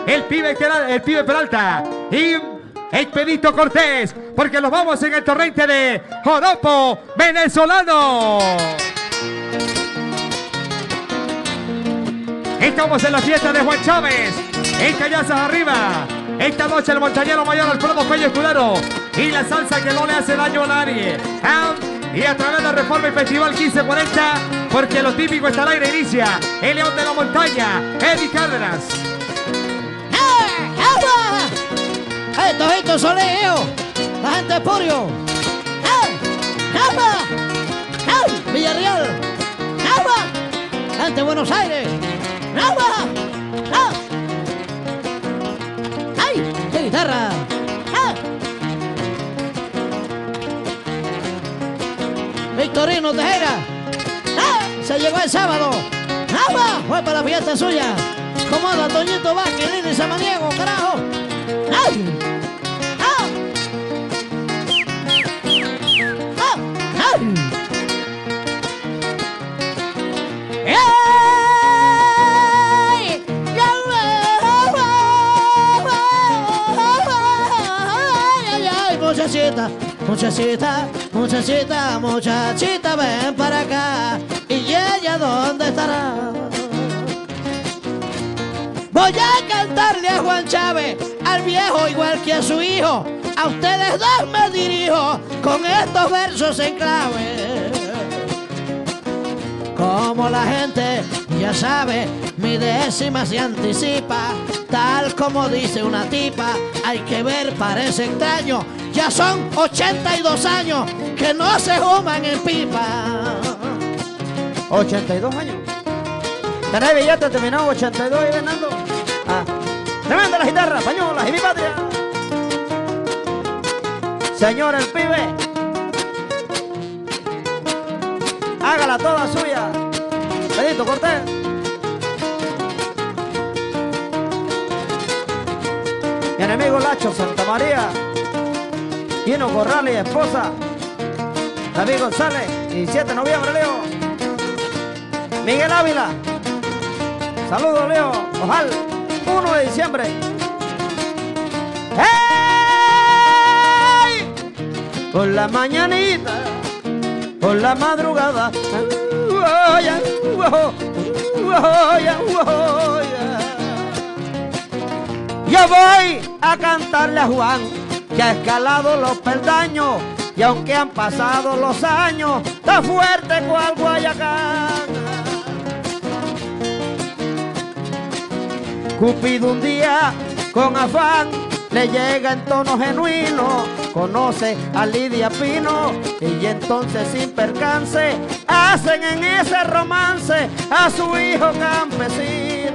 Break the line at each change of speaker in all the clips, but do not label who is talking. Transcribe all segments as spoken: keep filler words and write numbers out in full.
el pibe, el pibe Peralta y Expedito Cortés, porque nos vamos en el torrente de Joropo venezolano. Estamos en la fiesta de Juan Chávez, en Callazas arriba. Esta noche el montañero mayor Alfredo Pello Escudero y la salsa que no le hace daño a nadie. Ah, y a través de Reforma y Festival quince cuarenta, porque lo típico está al aire, inicia el León de la Montaña, Eddie Cárdenas.
¡Eh! ¡Agua! ¡Estos, estos son ellos! ¡La gente de Purio! ¡Eh! ¡Agua! ¡Eh! ¡Villarreal! ¡Agua! ¡La gente de Buenos Aires! ¡Agua! ¡Ah! ¡Ay! ¡Qué guitarra! ¡Ah! Victorino Tejera. ¡Ah! Se llegó el sábado. ¡Agua! Fue para la fiesta suya. ¿Cómo anda Toñito Vázquez, Lili Samaniego, carajo? ¡Ay! ¡Ah! ¡Ah! ¡Ay! ¡Eh! Muchachita, muchachita, muchachita, muchachita, ven para acá. ¿Y ella dónde estará? Voy a cantarle a Juan Chávez, al viejo igual que a su hijo. A ustedes dos me dirijo con estos versos en clave. Como la gente ya sabe, mi décima se anticipa. Tal como dice una tipa, hay que ver, parece extraño. Ya son ochenta y dos años que no se fuman en pipa.
ochenta y dos años. ¿Tenés billete terminado ochenta y dos y venando? Ah, tremenda la guitarra, española y mi patria. Señor el pibe, hágala toda suya. Pedito Cortés. Mi enemigo Lacho Santa María, Gino Corrales y esposa, David González, diecisiete de noviembre, Leo. Miguel Ávila, saludos, Leo. Ojal, uno de diciembre. ¡Hey! Por la mañanita, por la madrugada, yo voy a cantarle a Juan, que ha escalado los peldaños, y aunque han pasado los años, está fuerte cual Guayacán. Cupido un día, con afán, le llega en tono genuino, conoce a Lidia Pino, y entonces sin percance, hacen en ese romance a su hijo campesino.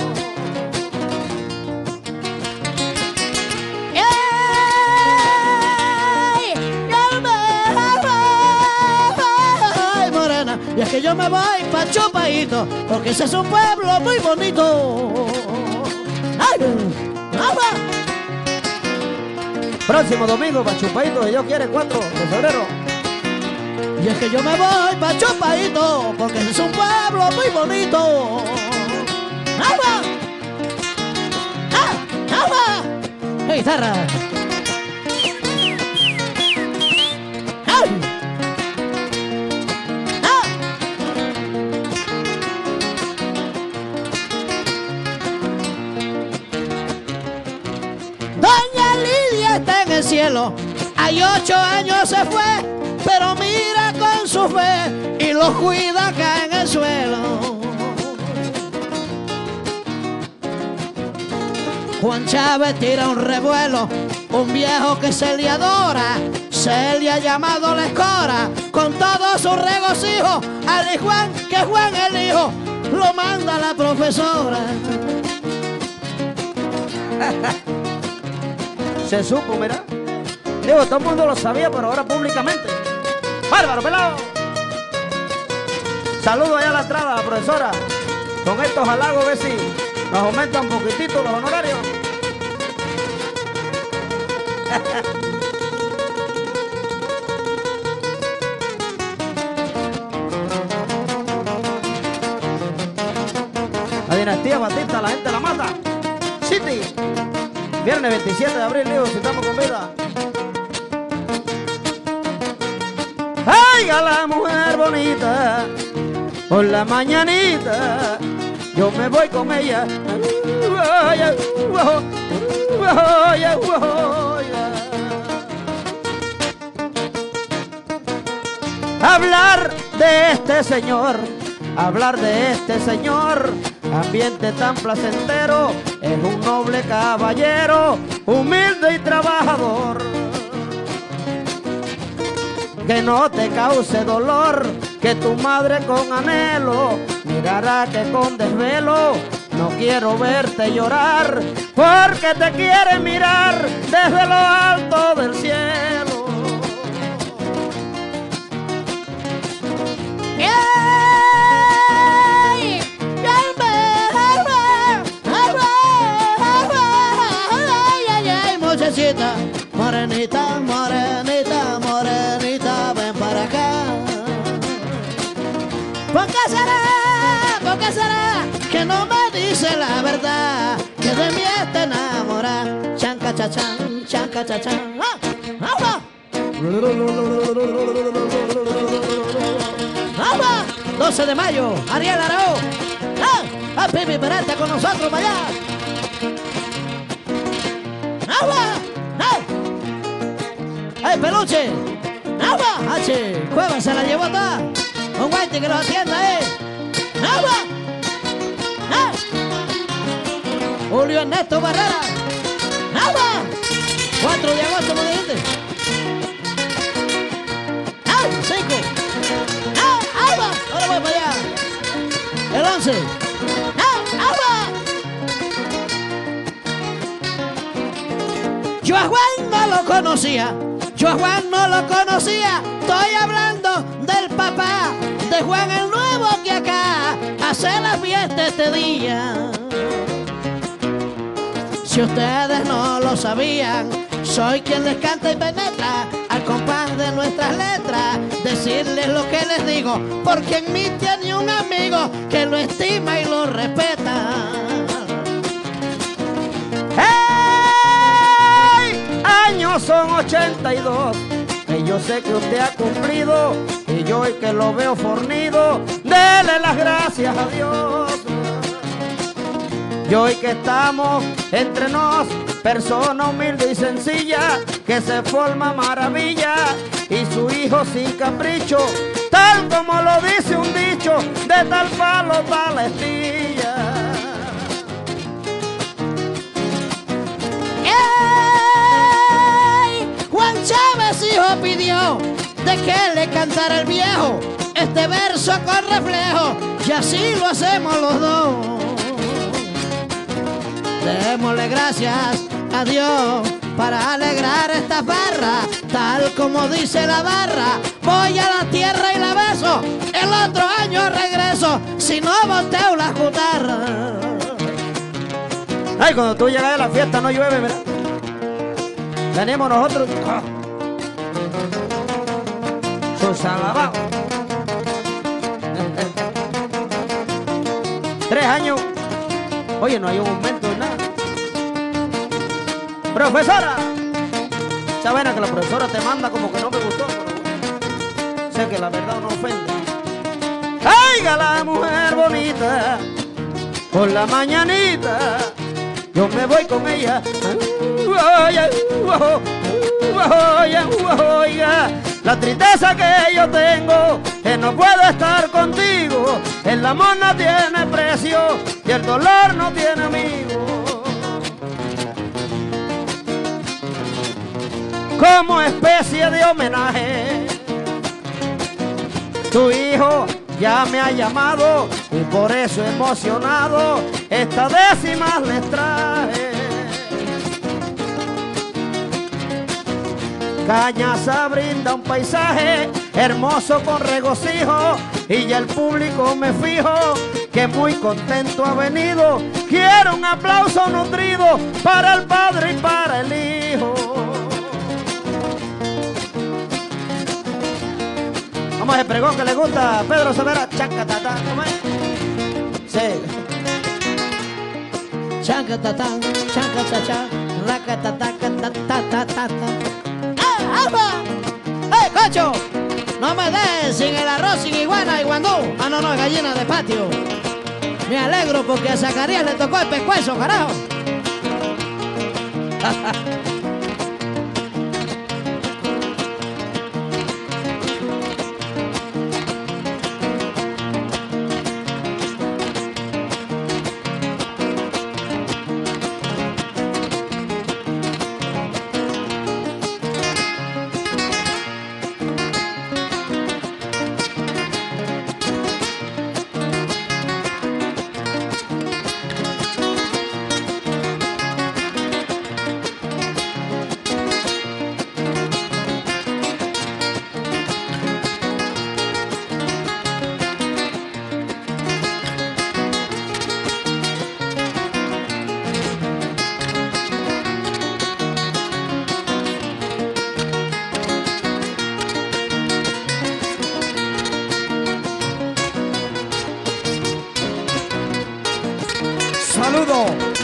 Y es que yo me voy pa' Chupaito, porque ese es un pueblo muy bonito. ¡Ay! ¡Agua!
Próximo domingo pa' Chupaito, si Dios quiere, cuatro de febrero.
Y es que yo me voy pa' Chupaito, porque ese es un pueblo muy bonito. ¡Agua! ¡Ah! ¡Agua! ¡Qué guitarra! ¡Ay! Doña Lidia está en el cielo, hay ocho años se fue, pero mira con su fe y los cuida acá en el suelo. Juan Chávez tira un revuelo, un viejo que se le adora, se le ha llamado la escora, con todo su regocijo, al Juan, que Juan el hijo, lo manda la profesora.
Se supo, mira. Digo, todo el mundo lo sabía, pero ahora públicamente. ¡Bárbaro, pelado! Saludo allá a la entrada, la profesora. Con estos halagos, a ver si nos aumentan un poquitito los honorarios. La dinastía Batista, la gente la mata. Sí. City. Viernes veintisiete de abril, Leo, si estamos con vida. Aiga la mujer bonita, por la mañanita, yo me voy con ella. Hablar de este señor, hablar de este señor, ambiente tan placentero, es un noble caballero, humilde y trabajador. Que no te cause dolor, que tu madre con anhelo mirará que con desvelo no quiero verte llorar, porque te quiere mirar desde lo alto del cielo.
Muchachita, morenita, morenita, morenita, ven para acá. ¿Por qué será? ¿Por qué será que no me dice la verdad? Que de mí te enamora. Chanca chachán, chanca chachán. ¡Ah! ¡Ah! ¡Ah! doce de mayo, Ariel Arau. ¡Ah! ¡Ah, Pipi Perete con nosotros para allá! ¡Agua! ¡Ay! ¡Ay, peluche! ¡Agua! ¡H! Cueva se la llevó toda. Un guante que lo atienda, ¿eh? ¡Agua! ¡Ah! Julio Ernesto Barrera. ¡Agua! cuatro de agosto, ¿no dijiste? ¡Ah! cinco. ¡Ah! ¡Agua! Ahora voy para allá. El once. ¡Ah! ¡Agua! Yo a Juan no lo conocía, yo a Juan no lo conocía. Estoy hablando del papá de Juan el Nuevo que acá hace la fiesta este día. Si ustedes no lo sabían, soy quien les canta y penetra al compás de nuestras letras. Decirles lo que les digo, porque en mí tiene un amigo que lo estima y lo respeta.
Años son ochenta y dos, y yo sé que usted ha cumplido, y yo hoy que lo veo fornido, dele las gracias a Dios. Y hoy que estamos entre nos, persona humilde y sencilla, que se forma maravilla, y su hijo sin capricho, tal como lo dice un dicho, de tal palo tal astilla.
Juan Chávez hijo pidió de que le cantara el viejo este verso con reflejo, y así lo hacemos los dos. Démosle gracias a Dios para alegrar esta barra, tal como dice la barra. Voy a la tierra y la beso, el otro año regreso, si no volteo la guitarra.
Ay, cuando tú llegas a la fiesta no llueve, ¿verdad? Tenemos nosotros oh, sus alabados. Tres años. Oye, no hay un aumento de nada. Profesora. Esa vaina que la profesora te manda como que no me gustó, pero sé que la verdad no ofende. Aiga la mujer bonita, por la mañanita, yo me voy con ella. Oiga, la tristeza que yo tengo, que no puedo estar contigo. El amor no tiene precio y el dolor no tiene amigo. Como especie de homenaje, tu hijo ya me ha llamado, y por eso emocionado esta décima les traje. Cañaza brinda un paisaje hermoso con regocijo, y ya el público me fijo que muy contento ha venido. Quiero un aplauso nutrido para el padre y para el hijo. Vamos a el pregón que le gusta a Pedro Severa. Chacatata, ¿cómo es? Sí.
chancatatán, chancachachá, racatatacatatata. ¡Ah, alba! ¡Eh, cocho! No me des sin el arroz, sin iguana y guandú. Ah, no, no, es gallina de patio. Me alegro porque a Zacarías le tocó el pescuezo, carajo.
Saludo.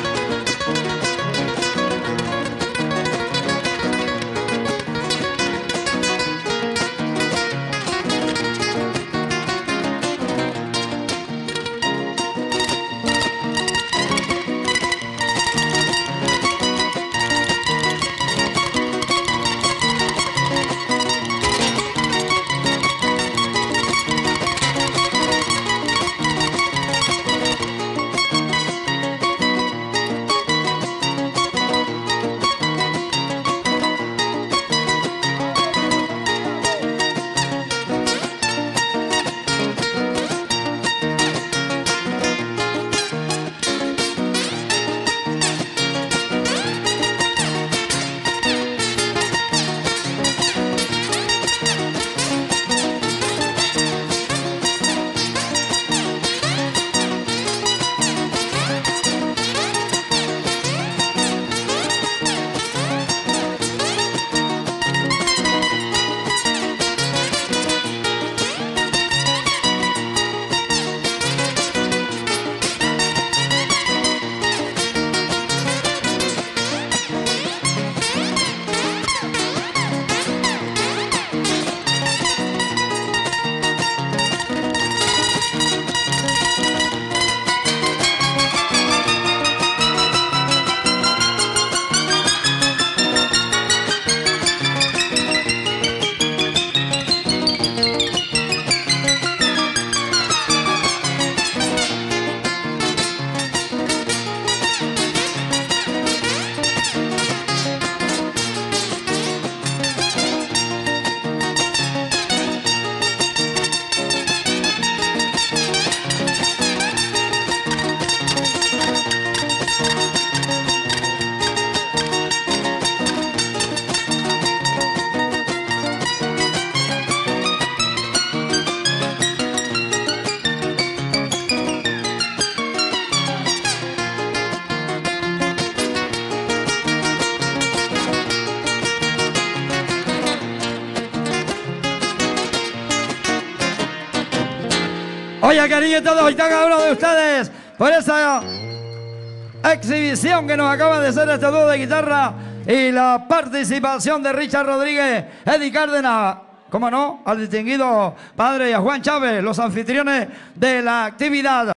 Oye, cariño, todos y cada uno de ustedes por esa exhibición que nos acaba de hacer este dúo de guitarra y la participación de Richard Rodríguez, Eddie Cárdenas, cómo no, al distinguido padre y a Juan Chávez, los anfitriones de la actividad.